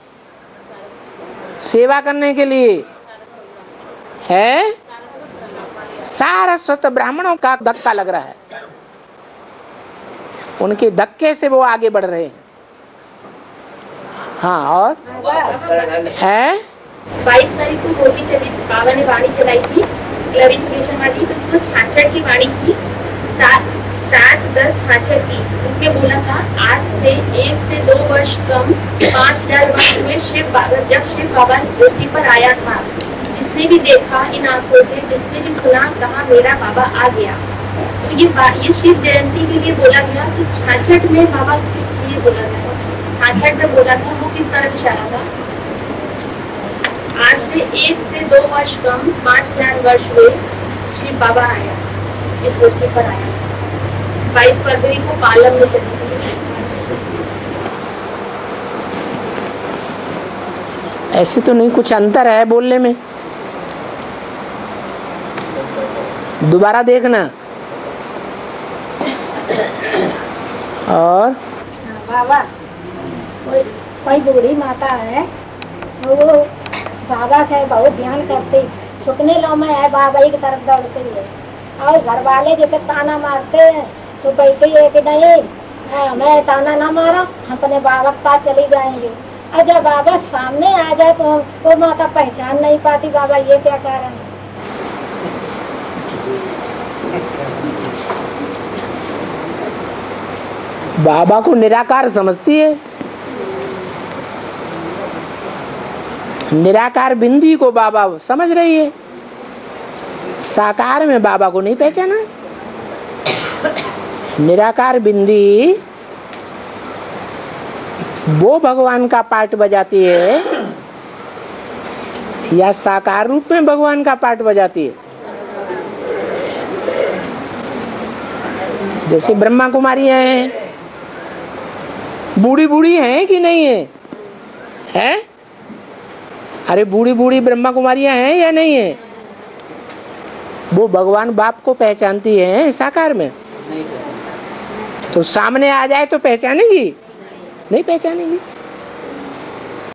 सेवा करने के लिए? है सारस्वत ब्राह्मणों का धक्का लग रहा है, उनके धक्के से वो आगे बढ़ रहे हैं। हाँ, और है 22 तारीख को होली चली, बाबा ने वाणी चलाई थी क्लैरिफिकेशन वाली, तो उसको 66 की वाणी की, 7-10-66 की। उसमें बोला था आज से 1 से 2 वर्ष कम 5000 वर्ष में जब शिव बाबा इस सृष्टि पर आया था, जिसने भी देखा इन आंखों से, जिसने भी सुना कहा मेरा बाबा आ गया। तो ये शिव जयंती के लिए बोला गया कि 66 में बाबा किस लिए बोला गया? 66 में बोला था, वो किस तरह इशारा था? आज से 1 से 2 वर्ष कम 5000 वर्ष में शिव बाबा आया, इस सृष्टि पर आया। 22 फरवरी को पालम में चली थी। ऐसे तो नहीं, कुछ अंतर है बोलने में, दोबारा देखना। और बाबा कोई बूढ़ी माता है, वो बाबा का बहुत ध्यान करते, सुखने लो में है बाबा की तरफ दौड़ते है, और घर वाले जैसे ताना मारते हैं तो बैठे है कि नहीं मैं ताना ना मारा, हम अपने बाबा के पास चली जाएंगे। और जब बाबा सामने आ जाए तो वो माता पहचान नहीं पाती बाबा ये क्या कारण है। बाबा को निराकार समझती है, निराकार बिंदी को बाबा समझ रही है, साकार में बाबा को नहीं पहचाना। निराकार बिंदी वो भगवान का पार्ट बजाती है या साकार रूप में भगवान का पार्ट बजाती है? जैसे ब्रह्मा कुमारियां हैं, बूढ़ी बूढ़ी हैं कि नहीं है? हैं? अरे बूढ़ी बूढ़ी ब्रह्मा कुमारियां हैं या नहीं है? वो भगवान बाप को पहचानती हैं साकार में? तो सामने आ जाए तो पहचानेगी? नहीं पहचानेगी।